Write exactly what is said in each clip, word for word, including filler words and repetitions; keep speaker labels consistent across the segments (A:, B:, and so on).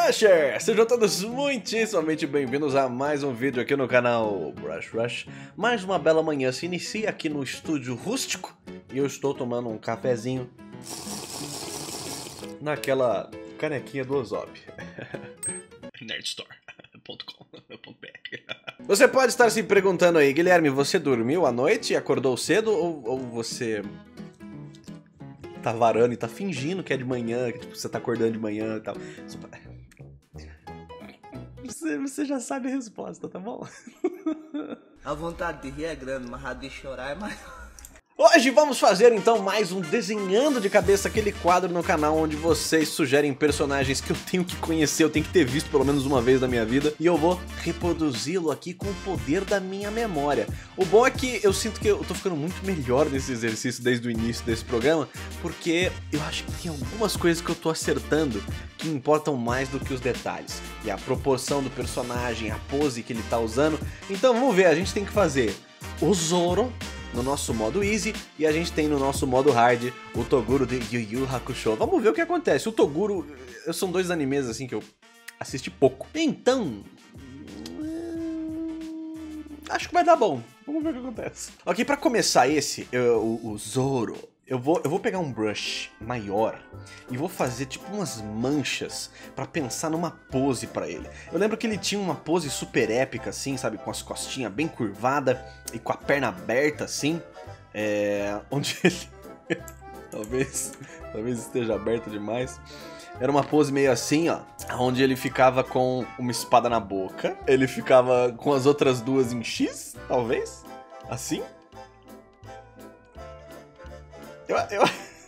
A: Brushers! Sejam todos muitíssimamente bem-vindos a mais um vídeo aqui no canal Brush Rush. Mais uma bela manhã se inicia aqui no estúdio rústico e eu estou tomando um cafezinho naquela canequinha do Ozop.
B: nerdstore ponto com ponto b r.
A: Você pode estar se perguntando aí, Guilherme, você dormiu à noite e acordou cedo ou, ou você tá varando e tá fingindo que é de manhã, que tipo, você tá acordando de manhã e tal? Você, você já sabe a resposta, tá bom?
C: A vontade de rir é grande, mas a de chorar é maior.
A: Hoje vamos fazer então mais um Desenhando de Cabeça, aquele quadro no canal onde vocês sugerem personagens que eu tenho que conhecer, eu tenho que ter visto pelo menos uma vez na minha vida, e eu vou reproduzi-lo aqui com o poder da minha memória. O bom é que eu sinto que eu tô ficando muito melhor nesse exercício desde o início desse programa, porque eu acho que tem algumas coisas que eu tô acertando que importam mais do que os detalhes. E a proporção do personagem, a pose que ele tá usando. Então vamos ver, a gente tem que fazer o Zoro no nosso modo Easy, e a gente tem no nosso modo Hard o Toguro de Yu Yu Hakusho. Vamos ver o que acontece. O Toguro, são dois animes assim que eu assisti pouco. Então, acho que vai dar bom. Vamos ver o que acontece. Ok, pra começar esse, eu, o, o Zoro, eu vou, eu vou pegar um brush maior e vou fazer tipo umas manchas pra pensar numa pose pra ele. Eu lembro que ele tinha uma pose super épica assim, sabe? Com as costinhas bem curvadas e com a perna aberta assim. É... Onde ele... talvez, talvez esteja aberta demais. Era uma pose meio assim, ó, onde ele ficava com uma espada na boca. Ele ficava com as outras duas em X, talvez. Assim. Eu, eu...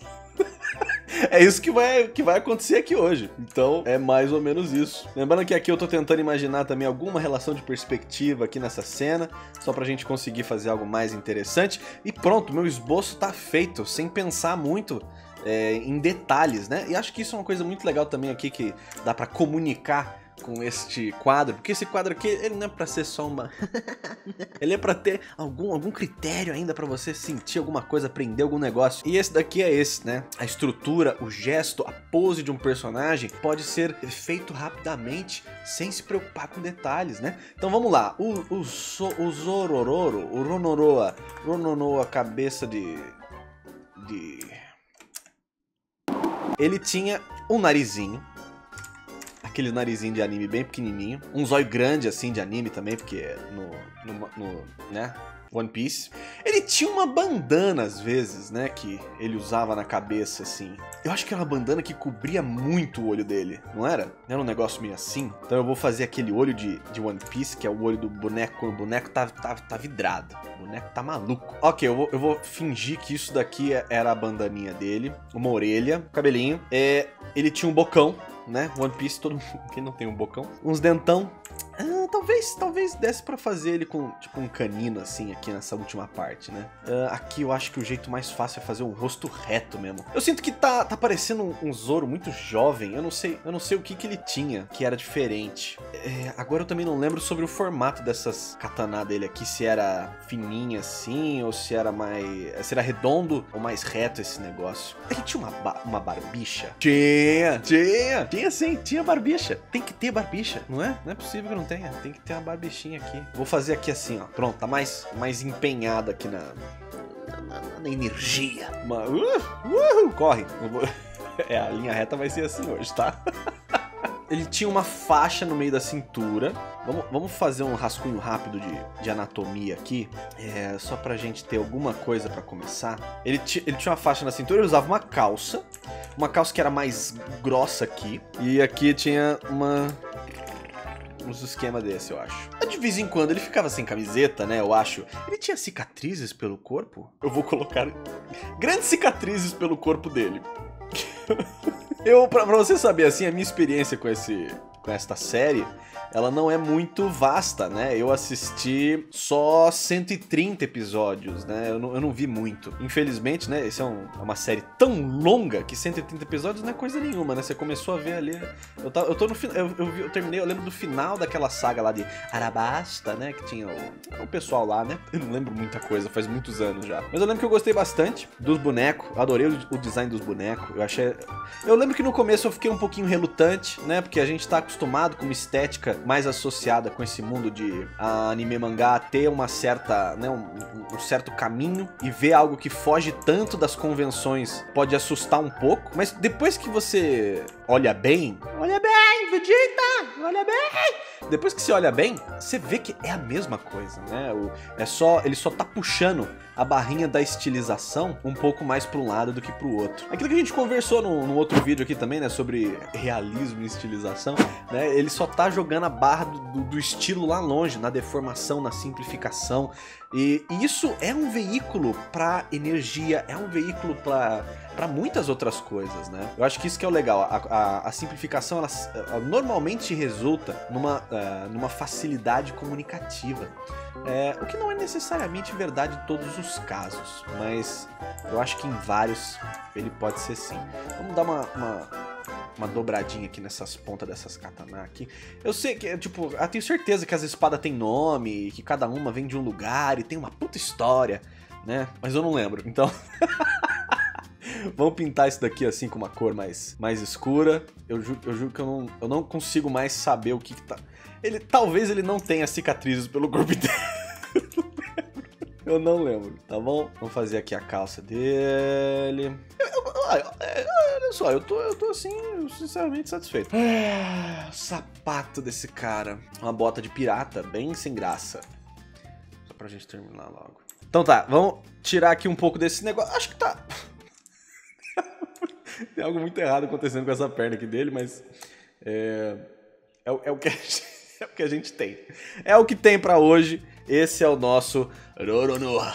A: é isso que vai, que vai acontecer aqui hoje. Então é mais ou menos isso. Lembrando que aqui eu tô tentando imaginar também alguma relação de perspectiva aqui nessa cena, só pra gente conseguir fazer algo mais interessante. E pronto, meu esboço tá feito, sem pensar muito é, em detalhes, né? E acho que isso é uma coisa muito legal também aqui, que dá pra comunicar com este quadro, porque esse quadro aqui, ele não é pra ser só uma... ele é pra ter algum, algum critério ainda pra você sentir alguma coisa, aprender algum negócio. E esse daqui é esse, né? A estrutura, o gesto, a pose de um personagem pode ser feito rapidamente, sem se preocupar com detalhes, né? Então vamos lá, o, o, so, o Zorororo, o Ronoroa, Ronoroa, cabeça de... de... ele tinha um narizinho, aquele narizinho de anime bem pequenininho, um zóio grande assim de anime também, porque no, no, no né, One Piece. Ele tinha uma bandana às vezes, né, que ele usava na cabeça assim. Eu acho que era uma bandana que cobria muito o olho dele, não era? Era um negócio meio assim. Então eu vou fazer aquele olho de, de One Piece, que é o olho do boneco, o boneco tá, tá, tá vidrado. O boneco tá maluco. Ok, eu vou, eu vou fingir que isso daqui era a bandaninha dele, uma orelha, cabelinho. É, ele tinha um bocão, né? One Piece, todo mundo que não tem um bocão. Uns dentão. Ah, talvez, talvez desse pra fazer ele com, tipo, um canino, assim, aqui nessa última parte, né? Ah, aqui eu acho que o jeito mais fácil é fazer um rosto reto mesmo. Eu sinto que tá, tá parecendo um, um Zoro muito jovem. Eu não sei, eu não sei o que que ele tinha, que era diferente. É, agora eu também não lembro sobre o formato dessas katana dele aqui, se era fininha assim, ou se era mais... se era redondo ou mais reto esse negócio. Ele tinha uma, ba uma barbicha? Tinha, tinha, tinha sim, tinha barbicha. Tem que ter barbicha, não é? Não é possível que não tenha, tem que ter uma barbichinha aqui. Vou fazer aqui assim, ó. Pronto, tá mais, mais empenhado aqui na, na, na energia. Uma, uh, uh, corre. É, a linha reta vai ser assim hoje, tá? Ele tinha uma faixa no meio da cintura. Vamos, vamos fazer um rascunho rápido de, de anatomia aqui, é, só pra gente ter alguma coisa pra começar. Ele, ele tinha uma faixa na cintura, ele usava uma calça. Uma calça que era mais grossa aqui. E aqui tinha uma... uns esquemas desse, eu acho. De vez em quando ele ficava sem camiseta, né, eu acho. Ele tinha cicatrizes pelo corpo? Eu vou colocar grandes cicatrizes pelo corpo dele. Eu, pra, pra você saber, assim, a minha experiência com esse... com esta série ela não é muito vasta, né? Eu assisti só cento e trinta episódios, né? Eu não, eu não vi muito. Infelizmente, né? Essa é um, é uma série tão longa que cento e trinta episódios não é coisa nenhuma, né? Você começou a ver ali... Eu, tá, eu tô no final... Eu, eu, eu terminei, eu lembro do final daquela saga lá de Arabasta, né? Que tinha o, o pessoal lá, né? Eu não lembro muita coisa, faz muitos anos já. Mas eu lembro que eu gostei bastante dos bonecos. Adorei o, o design dos bonecos. Eu achei... Eu lembro que no começo eu fiquei um pouquinho relutante, né? Porque a gente tá acostumado com uma estética mais associada com esse mundo de anime mangá ter uma certa, né, um, um certo caminho, e ver algo que foge tanto das convenções pode assustar um pouco, mas depois que você olha bem, olha bem, Vegeta, olha bem, depois que você olha bem, você vê que é a mesma coisa, né? O, é só, ele só tá puxando a barrinha da estilização um pouco mais para um lado do que para o outro. Aquilo que a gente conversou no, no outro vídeo aqui também, né, sobre realismo e estilização, né, ele só tá jogando a barra do, do, do estilo lá longe, na deformação, na simplificação, e, e isso é um veículo para energia, é um veículo para para muitas outras coisas, né? Eu acho que isso que é o legal, a, a, a simplificação, ela, ela normalmente resulta numa, uh, numa facilidade comunicativa. É, o que não é necessariamente verdade em todos os casos, mas eu acho que em vários ele pode ser sim. Vamos dar uma, uma, uma dobradinha aqui nessas pontas dessas katana aqui. Eu sei que, tipo, eu tenho certeza que as espadas têm nome, que cada uma vem de um lugar e tem uma puta história, né? Mas eu não lembro, então... Vamos pintar isso daqui assim com uma cor mais, mais escura. Eu juro, eu juro que eu não, eu não consigo mais saber o que que tá... Ele, talvez ele não tenha cicatrizes pelo corpo inteiro. Eu não lembro, tá bom? Vamos fazer aqui a calça dele. Eu, eu, eu, olha só, eu tô, eu tô assim, sinceramente satisfeito. Ah, o sapato desse cara. Uma bota de pirata, bem sem graça. Só pra gente terminar logo. Então tá, vamos tirar aqui um pouco desse negócio. Acho que tá... Tem algo muito errado acontecendo com essa perna aqui dele, mas... É, é, é, o, que a gente, é o que a gente tem. É o que tem pra hoje. Esse é o nosso Roronoa.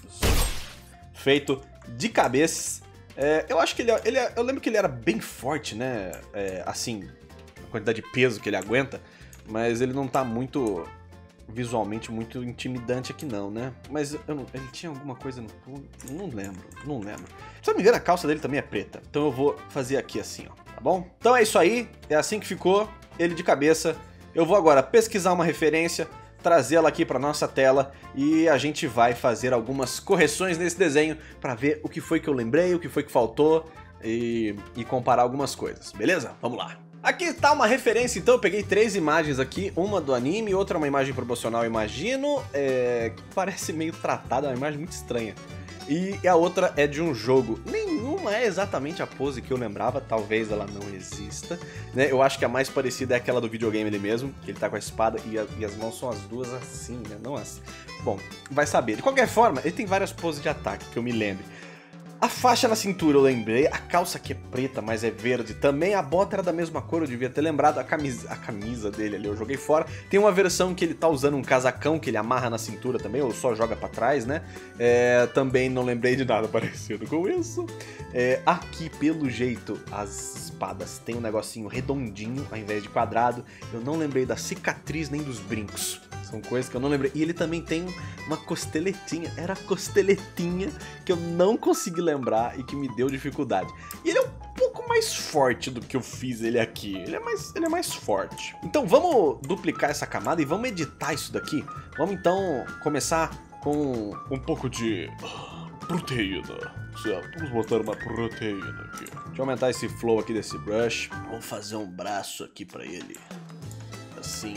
A: Feito de cabeça. É, eu acho que ele, ele... Eu lembro que ele era bem forte, né? É, assim, a quantidade de peso que ele aguenta. Mas ele não tá muito... visualmente muito intimidante aqui não, né? Mas eu não, ele tinha alguma coisa no pulo? Não lembro, não lembro. Se eu não me engano, a calça dele também é preta. Então eu vou fazer aqui assim, ó, tá bom? Então é isso aí, é assim que ficou, ele de cabeça. Eu vou agora pesquisar uma referência, trazê-la aqui pra nossa tela e a gente vai fazer algumas correções nesse desenho pra ver o que foi que eu lembrei, o que foi que faltou e, e comparar algumas coisas, beleza? Vamos lá! Aqui tá uma referência, então eu peguei três imagens aqui, uma do anime, outra uma imagem promocional, imagino, é, que parece meio tratada, é uma imagem muito estranha. E a outra é de um jogo. Nenhuma é exatamente a pose que eu lembrava, talvez ela não exista, né? Eu acho que a mais parecida é aquela do videogame ali mesmo, que ele tá com a espada e, a, e as mãos são as duas assim, né? Não assim. Bom, vai saber. De qualquer forma, ele tem várias poses de ataque, que eu me lembre. A faixa na cintura eu lembrei, a calça aqui é preta, mas é verde também, a bota era da mesma cor, eu devia ter lembrado, a camisa, a camisa dele ali eu joguei fora. Tem uma versão que ele tá usando um casacão que ele amarra na cintura também, ou só joga pra trás, né? É, também não lembrei de nada parecido com isso. É, aqui, pelo jeito, as espadas têm um negocinho redondinho ao invés de quadrado. Eu não lembrei da cicatriz nem dos brincos. São coisas que eu não lembrei. E ele também tem uma costeletinha. Era a costeletinha que eu não consegui lembrar e que me deu dificuldade. E ele é um pouco mais forte do que eu fiz ele aqui. Ele é mais, ele é mais forte. Então vamos duplicar essa camada e vamos editar isso daqui. Vamos então começar com um pouco de proteína. Certo, vamos botar uma proteína aqui. Deixa eu aumentar esse flow aqui desse brush. Vamos fazer um braço aqui pra ele. Assim...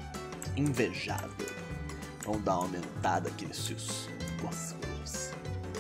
A: invejável. Vamos dar uma aumentada aqui nesses músculos.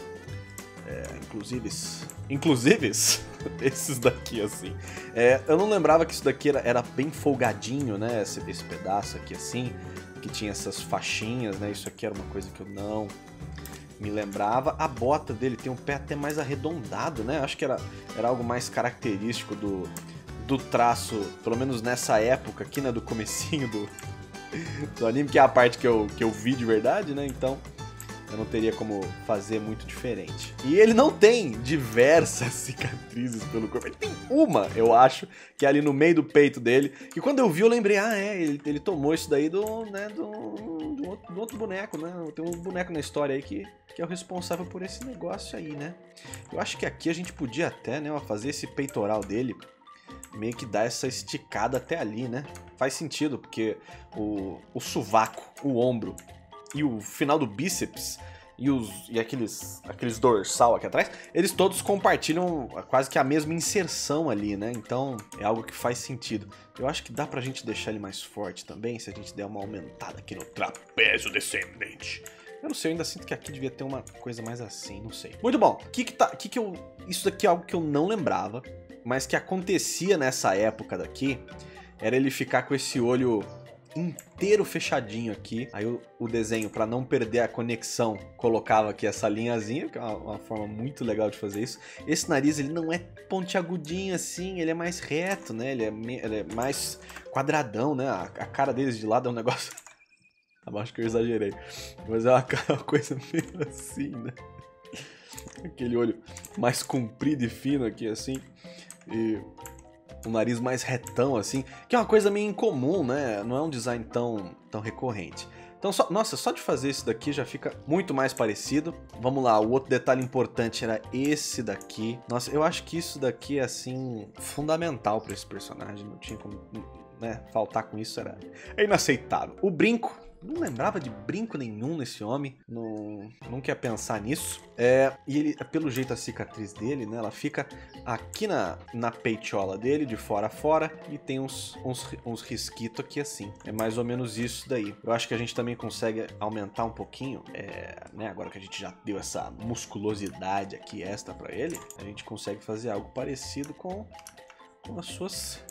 A: É, inclusive, inclusive esses daqui assim. É, eu não lembrava que isso daqui era, era bem folgadinho, né? Esse, esse pedaço aqui assim, que tinha essas faixinhas, né? Isso aqui era uma coisa que eu não me lembrava. A bota dele tem um pé até mais arredondado, né? Acho que era, era algo mais característico do, do traço, pelo menos nessa época aqui, né? Do comecinho do do anime, que é a parte que eu, que eu vi de verdade, né? Então, Eu não teria como fazer muito diferente. E ele não tem diversas cicatrizes pelo corpo. Ele tem uma, eu acho, que é ali no meio do peito dele. E quando eu vi, eu lembrei, ah, é, ele, ele tomou isso daí do, né, do, do, outro, do outro boneco, né? Tem um boneco na história aí que, que é o responsável por esse negócio aí, né? Eu acho que aqui a gente podia até, né, fazer esse peitoral dele, meio que dar essa esticada até ali, né? Faz sentido, porque o, o sovaco, o ombro e o final do bíceps e, os, e aqueles, aqueles dorsal aqui atrás, eles todos compartilham quase que a mesma inserção ali, né? Então é algo que faz sentido. Eu acho que dá pra gente deixar ele mais forte também, se a gente der uma aumentada aqui no trapézio descendente. Eu não sei, eu ainda sinto que aqui devia ter uma coisa mais assim, não sei. Muito bom, que que tá, que que eu, isso daqui é algo que eu não lembrava, mas que acontecia nessa época daqui, era ele ficar com esse olho inteiro fechadinho aqui. Aí o, o desenho, para não perder a conexão, colocava aqui essa linhazinha, que é uma, uma forma muito legal de fazer isso. Esse nariz, ele não é pontiagudinho assim, ele é mais reto, né? Ele é, me, ele é mais quadradão, né? A, a cara deles de lado é um negócio... Acho que eu exagerei. Mas é uma, uma coisa meio assim, né? Aquele olho mais comprido e fino aqui, assim. E... o nariz mais retão, assim, que é uma coisa meio incomum, né? Não é um design tão, tão recorrente. Então, só, nossa, só de fazer isso daqui já fica muito mais parecido. Vamos lá, o outro detalhe importante era esse daqui. Nossa, eu acho que isso daqui é, assim, fundamental para esse personagem. Não tinha como, né, faltar com isso, era é inaceitável. O brinco. Não lembrava de brinco nenhum nesse homem, não, não quer pensar nisso. É, e ele, pelo jeito, a cicatriz dele, né, ela fica aqui na, na peitiola dele, de fora a fora, e tem uns, uns, uns risquitos aqui assim. É mais ou menos isso daí. Eu acho que a gente também consegue aumentar um pouquinho, é, né, agora que a gente já deu essa musculosidade aqui extra pra ele, a gente consegue fazer algo parecido com, com as suas,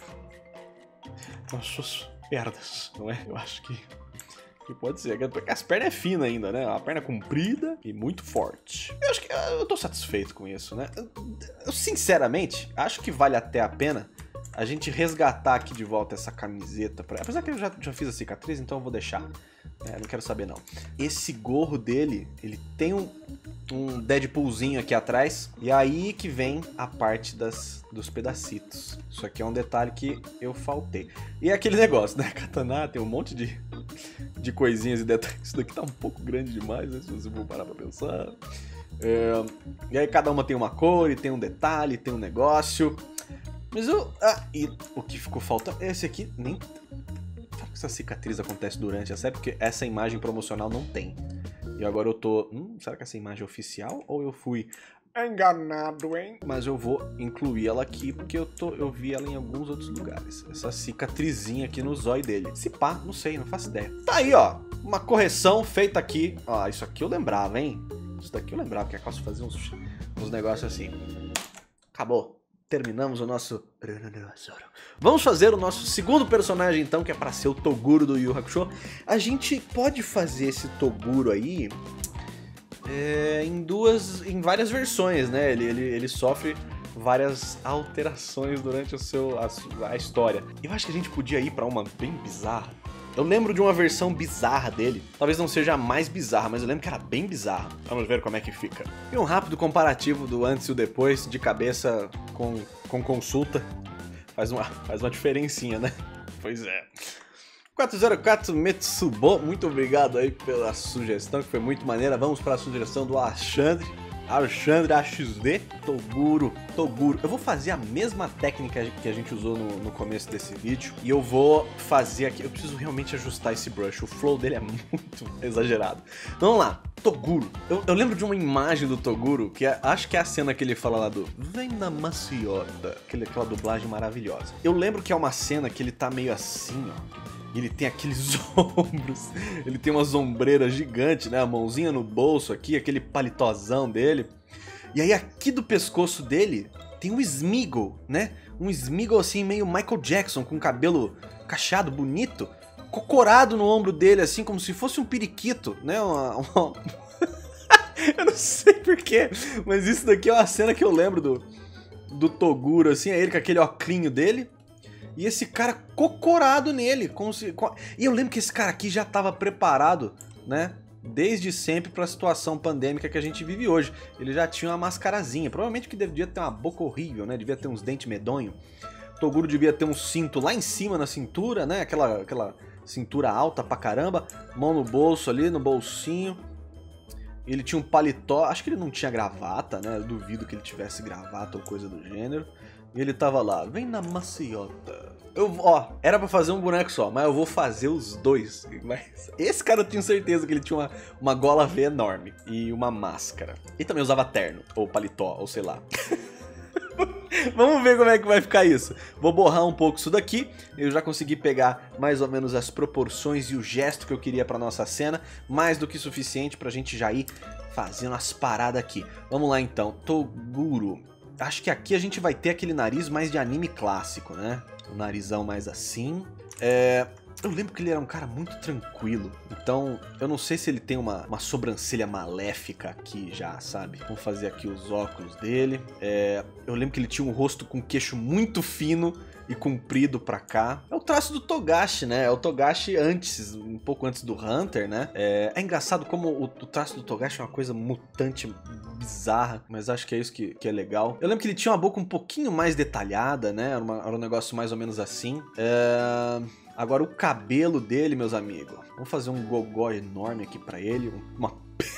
A: com as suas pernas, não é? Eu acho que... que pode ser, porque as pernas é fina ainda, né? A perna comprida e muito forte. Eu acho que eu tô satisfeito com isso, né? Eu, eu sinceramente, acho que vale até a pena a gente resgatar aqui de volta essa camiseta. Pra... apesar que eu já, já fiz a cicatriz, então eu vou deixar. É, não quero saber, não. Esse gorro dele, ele tem um, um Deadpoolzinho aqui atrás. E aí que vem a parte das, dos pedacitos. Isso aqui é um detalhe que eu faltei. E é aquele negócio, né? Katana tem um monte de, de coisinhas e detalhes. Isso daqui tá um pouco grande demais, né? Se você for parar pra pensar. É, e aí cada uma tem uma cor, e tem um detalhe, tem um negócio. Mas eu... ah, e o que ficou faltando... esse aqui nem... será que essa cicatriz acontece durante a série? Porque essa imagem promocional não tem. E agora eu tô... Hum, será que essa imagem é oficial? Ou eu fui enganado, hein? Mas eu vou incluir ela aqui, porque eu, tô, eu vi ela em alguns outros lugares. Essa cicatrizinha aqui no zóio dele. Se pá, não sei, não faço ideia. Tá aí, ó. Uma correção feita aqui. Ó, isso aqui eu lembrava, hein? Isso daqui eu lembrava, que a Calça fazia uns, uns negócios assim. Acabou. Terminamos o nosso... Vamos fazer o nosso segundo personagem, então, que é pra ser o Toguro do Yu Yu Hakusho. A gente pode fazer esse Toguro aí é, em duas... em várias versões, né? Ele, ele, ele sofre várias alterações durante o seu, a, a história. Eu acho que a gente podia ir pra uma bem bizarra. Eu lembro de uma versão bizarra dele. Talvez não seja a mais bizarra, mas eu lembro que era bem bizarra. Vamos ver como é que fica. E um rápido comparativo do antes e o depois, de cabeça com, com consulta. Faz uma, faz uma diferencinha, né? Pois é. quatro zero quatro Metsubo, muito obrigado aí pela sugestão, que foi muito maneira. Vamos para a sugestão do Alexandre. Alexandre A X D, Toguro, Toguro. Eu vou fazer a mesma técnica que a gente usou no, no começo desse vídeo. E eu vou fazer aqui, eu preciso realmente ajustar esse brush. O flow dele é muito exagerado. Vamos lá, Toguro. Eu, eu lembro de uma imagem do Toguro, que é, acho que é a cena que ele fala lá do Vem na maciota, aquele, aquela dublagem maravilhosa. Eu lembro que é uma cena que ele tá meio assim, ó. Ele tem aqueles ombros, ele tem uma sombreira gigante, né? A mãozinha no bolso aqui, aquele palitozão dele. E aí aqui do pescoço dele tem um Smeagol, né? Um Smeagol assim, meio Michael Jackson, com cabelo cacheado, bonito. Cocorado no ombro dele, assim, como se fosse um periquito, né? Uma, uma... eu não sei porquê, mas isso daqui é uma cena que eu lembro do, do Toguro, assim. É ele com aquele oclinho dele. E esse cara cocorado nele, como se... E eu lembro que esse cara aqui já tava preparado, né? desde sempre para a situação pandêmica que a gente vive hoje. Ele já tinha uma mascarazinha, provavelmente que devia ter uma boca horrível, né? Devia ter uns dentes medonhos. Toguro devia ter um cinto lá em cima na cintura, né? Aquela, aquela cintura alta pra caramba. Mão no bolso ali, no bolsinho. Ele tinha um paletó, acho que ele não tinha gravata, né? Eu duvido que ele tivesse gravata ou coisa do gênero. E ele tava lá, vem na maciota. Eu, ó, era pra fazer um boneco só, mas eu vou fazer os dois. Mas esse cara eu tenho certeza que ele tinha uma, uma gola V enorme e uma máscara. E também usava terno, ou paletó, ou sei lá. Vamos ver como é que vai ficar isso. Vou borrar um pouco isso daqui. Eu já consegui pegar mais ou menos as proporções e o gesto que eu queria pra nossa cena. Mais do que suficiente pra gente já ir fazendo as paradas aqui. Vamos lá então, Toguro. Acho que aqui a gente vai ter aquele nariz mais de anime clássico, né? O narizão mais assim. É... Eu lembro que ele era um cara muito tranquilo. Então, eu não sei se ele tem uma, uma sobrancelha maléfica aqui já, sabe? Vamos fazer aqui os óculos dele. É... Eu lembro que ele tinha um rosto com queixo muito fino e comprido pra cá. É o traço do Togashi, né? É o Togashi antes, um pouco antes do Hunter, né? É, é engraçado como o, o traço do Togashi é uma coisa mutante, bizarra, mas acho que é isso que, que é legal. Eu lembro que ele tinha uma boca um pouquinho mais detalhada, né? Era, uma, era um negócio mais ou menos assim. É... Agora o cabelo dele, meus amigos. Vamos fazer um gogó enorme aqui pra ele. Uma...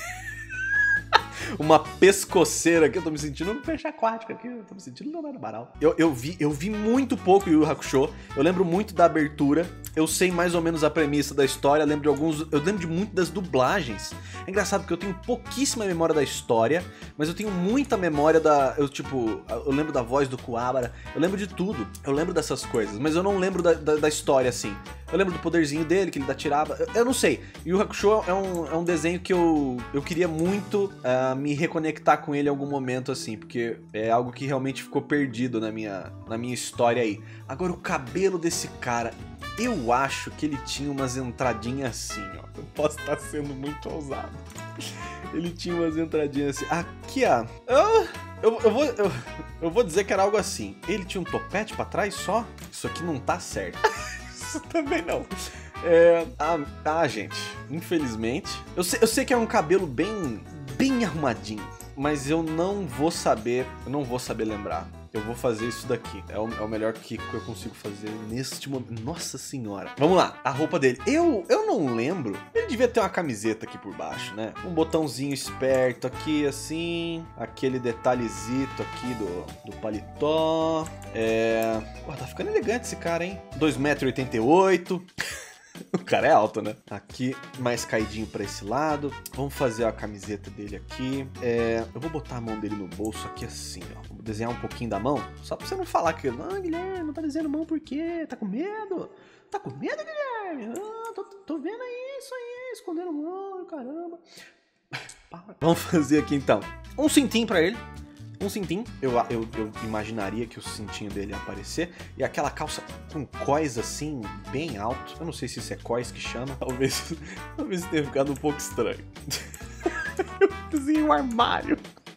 A: Uma pescoceira aqui, eu tô me sentindo um peixe aquático aqui, eu tô me sentindo Leonardo Baral. Eu, eu, vi, eu vi muito pouco Yu Yu Hakusho, eu lembro muito da abertura, eu sei mais ou menos a premissa da história, eu lembro de alguns, eu lembro de muito das dublagens. É engraçado porque eu tenho pouquíssima memória da história, mas eu tenho muita memória da, eu tipo, eu lembro da voz do Kuwabara, eu lembro de tudo, eu lembro dessas coisas, mas eu não lembro da, da, da história assim. Eu lembro do poderzinho dele, que ele atirava, eu, eu não sei. Yu Yu Hakusho é um, é um desenho que eu, eu queria muito uh, me reconectar com ele em algum momento, assim, porque é algo que realmente ficou perdido na minha, na minha história aí. Agora, o cabelo desse cara, eu acho que ele tinha umas entradinhas assim, ó. Eu posso estar sendo muito ousado. Ele tinha umas entradinhas assim. Aqui, ó. Eu, eu, eu, vou, eu, eu vou dizer que era algo assim. Ele tinha um topete pra trás só? Isso aqui não tá certo. Isso também não. É, ah, ah, gente, infelizmente. Eu sei, eu sei que é um cabelo bem, bem arrumadinho, mas eu não vou saber, eu não vou saber lembrar. Eu vou fazer isso daqui. É o, é o melhor que eu consigo fazer neste momento. Nossa senhora. Vamos lá, a roupa dele. Eu, eu não lembro. Ele devia ter uma camiseta aqui por baixo, né? Um botãozinho esperto aqui, assim. Aquele detalhezito aqui do, do paletó. É... Pô, tá ficando elegante esse cara, hein? dois metros e oitenta e oito. O cara é alto, né? Aqui, mais caidinho pra esse lado. Vamos fazer a camiseta dele aqui. É, eu vou botar a mão dele no bolso aqui assim, ó. Vou desenhar um pouquinho da mão. Só pra você não falar que... Ah, Guilherme, não tá desenhando mão por quê? Tá com medo? Tá com medo, Guilherme? Ah, tô, tô vendo aí, isso aí, escondendo mão, caramba. Vamos fazer aqui, então. Um cintinho pra ele. Um cintinho, eu, eu, eu imaginaria que o cintinho dele ia aparecer. E aquela calça com cós assim, bem alto. Eu não sei se isso é cós que chama. Talvez, talvez tenha ficado um pouco estranho. Eu desenhei um armário.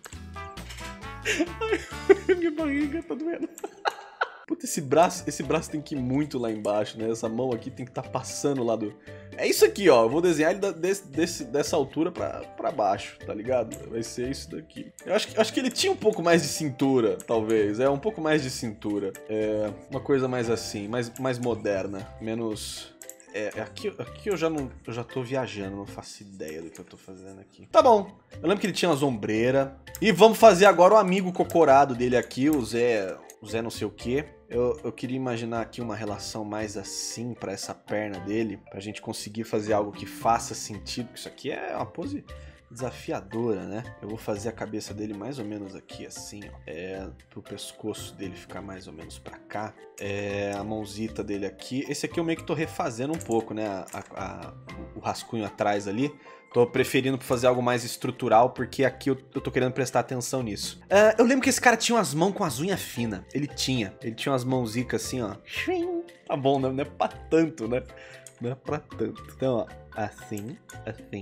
A: Ai, minha barriga tá doendo. Puta, esse braço, esse braço tem que ir muito lá embaixo, né? Essa mão aqui tem que estar tá passando lá do... É isso aqui, ó. Eu vou desenhar ele da, desse, desse, dessa altura pra, pra baixo, tá ligado? Vai ser isso daqui. Eu acho, acho que ele tinha um pouco mais de cintura, talvez. É, um pouco mais de cintura. É, uma coisa mais assim, mais, mais moderna. Menos... É, aqui, aqui eu já não, eu já tô viajando, não faço ideia do que eu tô fazendo aqui. Tá bom. Eu lembro que ele tinha uma ombreira. E vamos fazer agora o amigo cocorado dele aqui, o Zé... O Zé não sei o que. Eu, eu queria imaginar aqui uma relação mais assim pra essa perna dele, pra gente conseguir fazer algo que faça sentido, porque isso aqui é uma pose desafiadora, né? Eu vou fazer a cabeça dele mais ou menos aqui assim, ó. É, pro pescoço dele ficar mais ou menos pra cá. É, a mãozita dele aqui. Esse aqui eu meio que tô refazendo um pouco, né? A, a, o rascunho atrás ali. Tô preferindo fazer algo mais estrutural, porque aqui eu, eu tô querendo prestar atenção nisso. Uh, eu lembro que esse cara tinha umas mãos com as unhas finas. Ele tinha. Ele tinha umas mãozicas assim, ó. Tá bom, né? Não é pra tanto, né? Não é pra tanto. Então, ó. Assim, assim.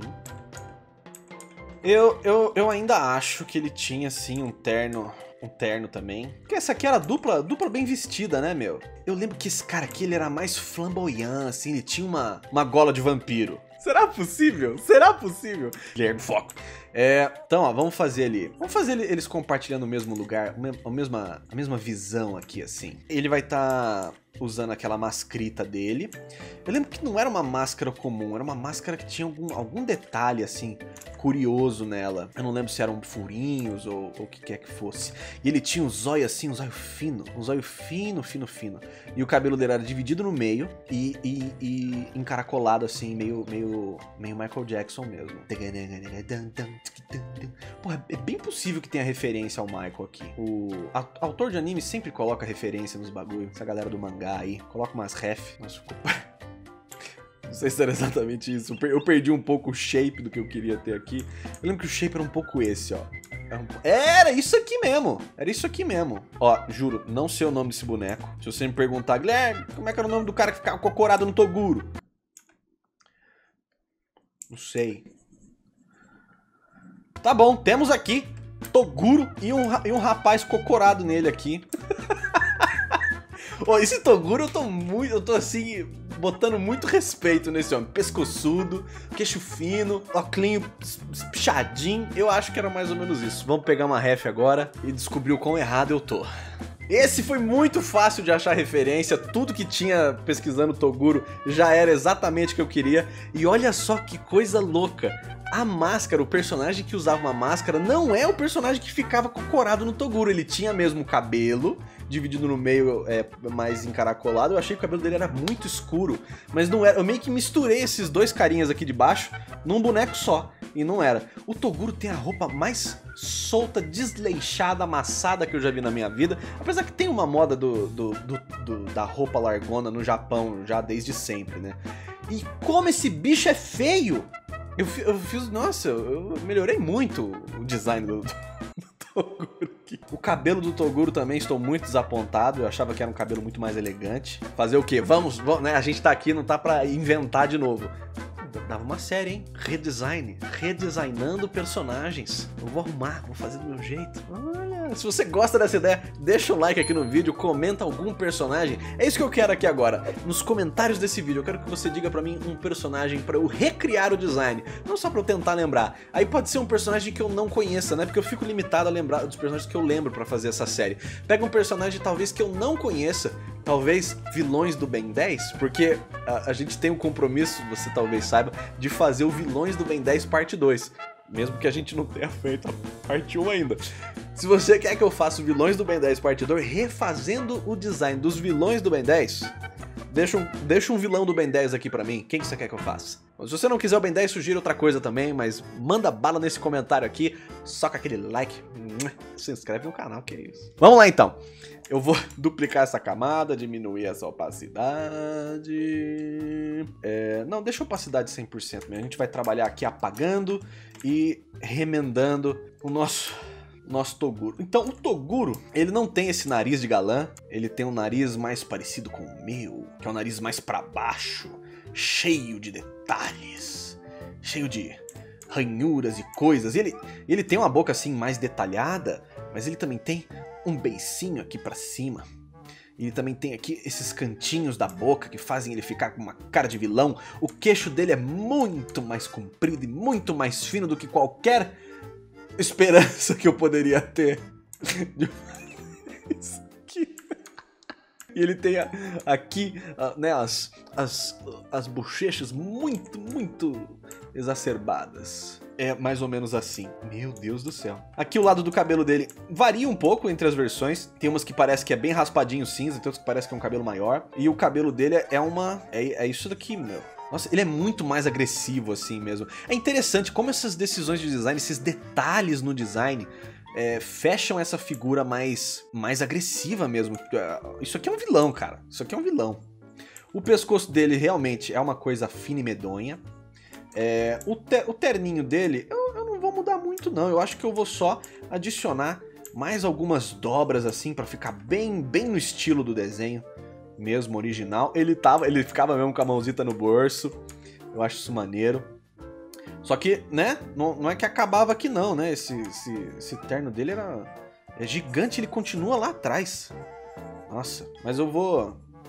A: Eu, eu, eu ainda acho que ele tinha, assim, um terno... Um terno também. Porque essa aqui era dupla, dupla bem vestida, né, meu? Eu lembro que esse cara aqui, ele era mais flamboyant, assim. Ele tinha uma, uma gola de vampiro. Será possível? Será possível? Guilherme, foco. É, então, ó, vamos fazer ali. Vamos fazer eles compartilhando o mesmo lugar, a mesma, a mesma visão aqui, assim. Ele vai estar tá usando aquela mascrita dele. Eu lembro que não era uma máscara comum, era uma máscara que tinha algum, algum detalhe, assim, curioso nela. Eu não lembro se eram furinhos ou o que quer que fosse. E ele tinha um zóio assim, um zóio fino, um zóio fino, fino, fino. E o cabelo dele era dividido no meio e, e, e encaracolado assim, meio, meio, meio Michael Jackson mesmo. Porra, é bem possível que tenha referência ao Michael aqui. O autor de anime sempre coloca referência nos bagulho. Essa galera do mangá aí, coloca umas ref. Nossa, não sei se era exatamente isso. Eu perdi um pouco o shape do que eu queria ter aqui. Eu lembro que o shape era um pouco esse, ó. Era, um... era isso aqui mesmo. Era isso aqui mesmo. Ó, juro, não sei o nome desse boneco. Se você me perguntar, Guilherme, como é que era o nome do cara que ficava cocorado no Toguro? Não sei. Tá bom, temos aqui Toguro e um, e um rapaz cocorado nele aqui. Ó, esse Toguro eu tô muito, eu tô assim, botando muito respeito nesse homem. Pescoçudo, queixo fino, óculinho pichadinho. Eu acho que era mais ou menos isso. Vamos pegar uma ref agora e descobrir o quão errado eu tô. Esse foi muito fácil de achar referência, tudo que tinha pesquisando Toguro já era exatamente o que eu queria. E olha só que coisa louca, a máscara, o personagem que usava uma máscara não é o personagem que ficava cocorado no Toguro, ele tinha mesmo cabelo, dividido no meio, é, mais encaracolado. Eu achei que o cabelo dele era muito escuro, mas não era, eu meio que misturei esses dois carinhas aqui de baixo num boneco só, e não era. O Toguro tem a roupa mais solta, desleixada, amassada que eu já vi na minha vida, apesar que tem uma moda do, do, do, do, da roupa largona no Japão já desde sempre, né? E como esse bicho é feio! Eu, eu fiz, nossa, eu melhorei muito o design do, do Toguro aqui. O cabelo do Toguro também estou muito desapontado, eu achava que era um cabelo muito mais elegante. Fazer o quê? Vamos, vamos, né? A gente tá aqui, não tá pra inventar de novo. Dava uma série, hein? Redesign. Redesignando personagens. Eu vou arrumar, vou fazer do meu jeito. Olha, se você gosta dessa ideia, deixa o like aqui no vídeo, comenta algum personagem. É isso que eu quero aqui agora. Nos comentários desse vídeo, eu quero que você diga pra mim um personagem pra eu recriar o design. Não só pra eu tentar lembrar. Aí pode ser um personagem que eu não conheça, né? Porque eu fico limitado a lembrar dos personagens que eu lembro pra fazer essa série. Pega um personagem talvez que eu não conheça. Talvez vilões do Ben dez, porque a, a gente tem um compromisso, você talvez saiba, de fazer o Vilões do Ben dez parte dois. Mesmo que a gente não tenha feito a parte um ainda. Se você quer que eu faça o Vilões do Ben dez parte dois, refazendo o design dos vilões do Ben dez, deixa um, deixa um vilão do Ben dez aqui pra mim. Quem que você quer que eu faça? Se você não quiser o Ben dez, sugira outra coisa também, mas manda bala nesse comentário aqui. Soca aquele like, se inscreve no canal, que é isso. Vamos lá então. Eu vou duplicar essa camada, diminuir essa opacidade. É, não, deixa a opacidade cem por cento mesmo. A gente vai trabalhar aqui apagando e remendando o nosso, nosso Toguro. Então, o Toguro, ele não tem esse nariz de galã. Ele tem um nariz mais parecido com o meu, que é um nariz mais pra baixo, cheio de detalhes, cheio de ranhuras e coisas. Ele, ele tem uma boca assim mais detalhada, mas ele também tem um beicinho aqui pra cima. Ele também tem aqui esses cantinhos da boca que fazem ele ficar com uma cara de vilão. O queixo dele é muito mais comprido e muito mais fino do que qualquer esperança que eu poderia ter. Isso aqui. E ele tem aqui, né, as, as, as bochechas muito, muito exacerbadas. É mais ou menos assim. Meu Deus do céu. Aqui o lado do cabelo dele varia um pouco entre as versões. Tem umas que parece que é bem raspadinho cinza, tem outras que parece que é um cabelo maior. E o cabelo dele é uma... É, é isso daqui, meu. Nossa, ele é muito mais agressivo assim mesmo. É interessante como essas decisões de design, esses detalhes no design... É, fecham essa figura mais, mais agressiva mesmo. Isso aqui é um vilão, cara. Isso aqui é um vilão. O pescoço dele realmente é uma coisa fina e medonha. É, o, te, o terninho dele, eu, eu não vou mudar muito não. Eu acho que eu vou só adicionar mais algumas dobras assim pra ficar bem, bem no estilo do desenho mesmo, original. Ele, tava, ele ficava mesmo com a mãozita no bolso. Eu acho isso maneiro. Só que, né, não, não é que acabava aqui não, né, esse, esse, esse terno dele era é gigante, ele continua lá atrás. Nossa, mas eu vou,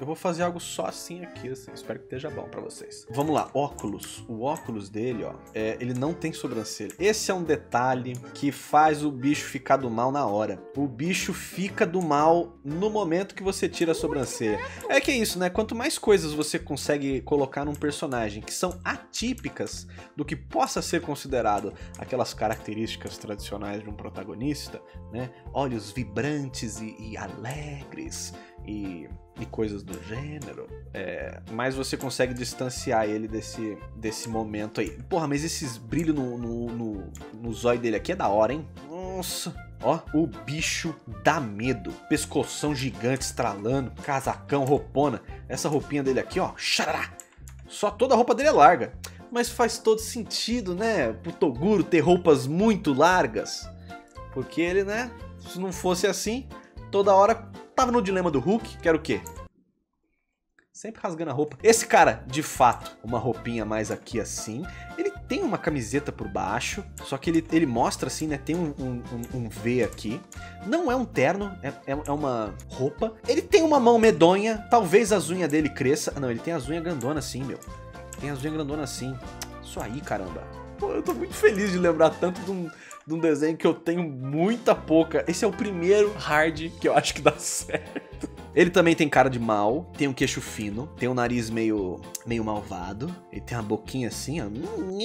A: Eu vou fazer algo só assim aqui, assim. Espero que esteja bom pra vocês. Vamos lá, óculos. O óculos dele, ó, é, ele não tem sobrancelha. Esse é um detalhe que faz o bicho ficar do mal na hora. O bicho fica do mal no momento que você tira a sobrancelha. É que é isso, né? Quanto mais coisas você consegue colocar num personagem que são atípicas do que possa ser considerado aquelas características tradicionais de um protagonista, né? Olhos vibrantes e, e alegres e, e coisas do gênero, é, mas você consegue distanciar ele desse, desse momento aí. Porra, mas esses brilhos no, no, no, no zóio dele aqui é da hora, hein? Nossa! Ó, o bicho dá medo. Pescoção gigante estralando, casacão, roupona. Essa roupinha dele aqui, ó, xará! Só toda a roupa dele é larga. Mas faz todo sentido, né? Pro Toguro ter roupas muito largas. Porque ele, né? Se não fosse assim, toda hora tava no dilema do Hulk, que era o quê? Sempre rasgando a roupa. Esse cara, de fato, uma roupinha mais aqui assim. Ele tem uma camiseta por baixo, só que ele, ele mostra assim, né? Tem um, um, um V aqui. Não é um terno, é, é uma roupa. Ele tem uma mão medonha, talvez as unhas dele cresça. Não, ele tem as unhas grandonas assim, meu. Tem as unhas grandonas assim. Isso aí, caramba. Pô, eu tô muito feliz de lembrar tanto de um, de um desenho que eu tenho muita pouca. Esse é o primeiro hard que eu acho que dá certo. Ele também tem cara de mal, tem um queixo fino, tem um nariz meio, meio malvado. Ele tem uma boquinha assim, ó.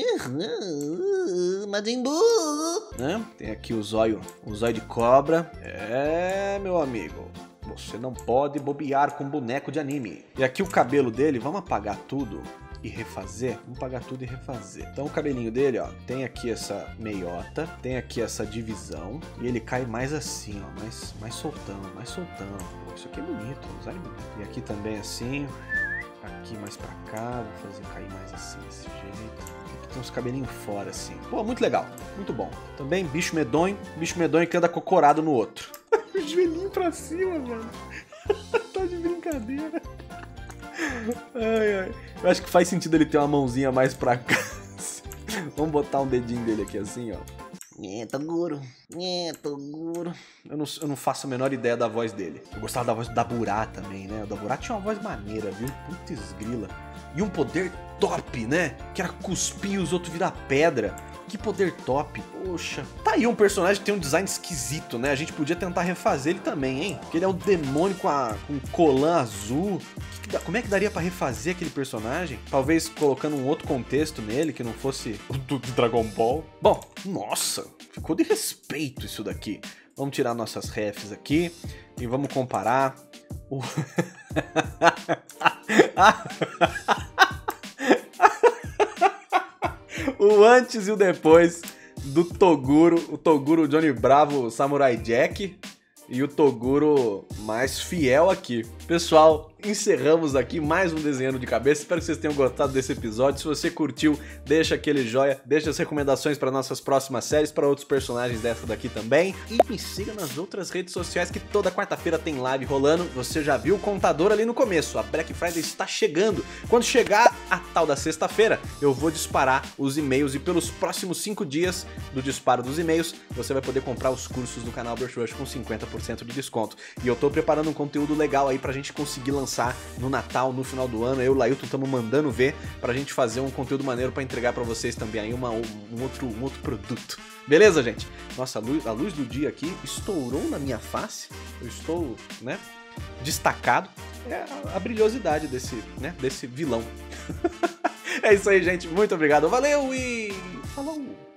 A: Majin Buu, né? Tem aqui o zóio, o zóio de cobra. É, meu amigo. Você não pode bobear com boneco de anime. E aqui o cabelo dele, vamos apagar tudo e refazer? Vamos apagar tudo e refazer. Então o cabelinho dele, ó, tem aqui essa meiota, tem aqui essa divisão e ele cai mais assim, ó, mais, mais soltão, mais soltão. Pô, isso aqui é bonito, usar é bonito. E aqui também assim, aqui mais pra cá, vou fazer cair mais assim, desse jeito. Aqui tem uns cabelinhos fora assim. Pô, muito legal, muito bom. Também bicho medonho, bicho medonho que anda cocorado no outro. O joelhinho pra cima, mano. Tá de brincadeira. Ai, ai. Eu acho que faz sentido ele ter uma mãozinha mais pra cá. Vamos botar um dedinho dele aqui assim, ó. É, Toguro. É, Toguro. Eu não, eu não faço a menor ideia da voz dele. Eu gostava da voz do Daburá também, né? O Daburá tinha uma voz maneira, viu? Putz grila. E um poder top, né? Que era cuspir e os outros virar pedra. Que poder top. Poxa. Tá aí um personagem que tem um design esquisito, né? A gente podia tentar refazer ele também, hein? Porque ele é um demônio com, a, com um colã azul. Que que dá, como é que daria pra refazer aquele personagem? Talvez colocando um outro contexto nele, que não fosse o do Dragon Ball. Bom, nossa. Ficou de respeito isso daqui. Vamos tirar nossas refs aqui e vamos comparar o... o antes e o depois do Toguro, o Toguro Johnny Bravo, o Samurai Jack e o Toguro mais fiel aqui. Pessoal, encerramos aqui mais um Desenhando de Cabeça. Espero que vocês tenham gostado desse episódio. Se você curtiu, deixa aquele joia, deixa as recomendações para nossas próximas séries, para outros personagens dessa daqui também. E me siga nas outras redes sociais que toda quarta-feira tem live rolando. Você já viu o contador ali no começo. A Black Friday está chegando. Quando chegar a tal da sexta-feira, eu vou disparar os e-mails e pelos próximos cinco dias do disparo dos e-mails, você vai poder comprar os cursos do canal Brush Rush com cinquenta por cento de desconto. E eu tô preparando um conteúdo legal aí pra gente conseguir lançar no Natal, no final do ano. Eu e o Lailton estamos mandando ver pra gente fazer um conteúdo maneiro pra entregar pra vocês também aí uma, um, um, outro, um outro produto. Beleza, gente? Nossa, a luz, a luz do dia aqui estourou na minha face. Eu estou, né, destacado. É a, a brilhosidade desse, né, desse vilão. É isso aí, gente. Muito obrigado. Valeu e falou!